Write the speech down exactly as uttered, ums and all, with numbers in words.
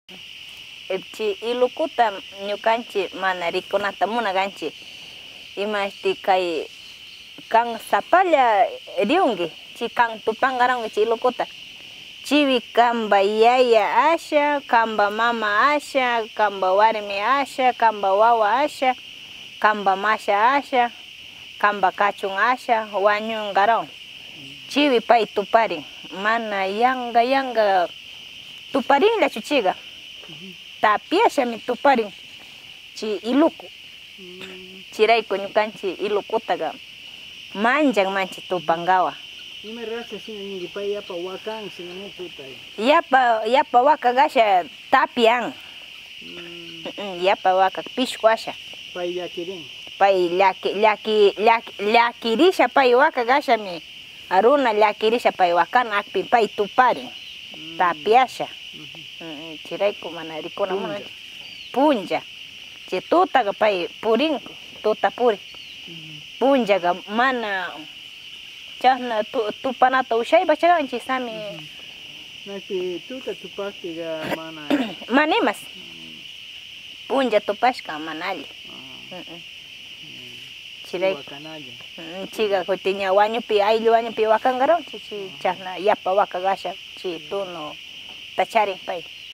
Chi ilukuta ñukanchik mana rikunata munakanchik imashti kay kan sapalla riunki chi kan tupankaranmi chay ilukuta chiwi kanpa yaya asha, kanpa mama asha, kanpa warmi asha, kanpa wawa asha, kanpa masha asha, kanpa kachun asha wañunkaran chiwi pay tuparin mana yanka yanka tuparinllachu chayka tapiashami tuparin chay iluku chirayku ñukanchik ilukutaga manchanmanchik tupankawan. Ima raza shina ninki pay yapa wakan shina tutay. Yapa yapa waka gasha tapian. Mm. Yapa waka pishku asha. Pay llakirin. Pay llaki llaki llaki llakirisha pay waka gashami aruna llakirisha pay wakana akpi pay tuparin tapiasha. Chirayku mana rikuna mana punlla chay tutaga pay purin tuta purin punllaga mana chasna tupanata ushaypa charanchik sami Naki tuta tupaktiga mana mana imas punlla tupashka mana alli chiray chiga kutiña wañupi ayllu wañupi wakankaron chichi chasna yapa waka gasha chi tuno tacharin pay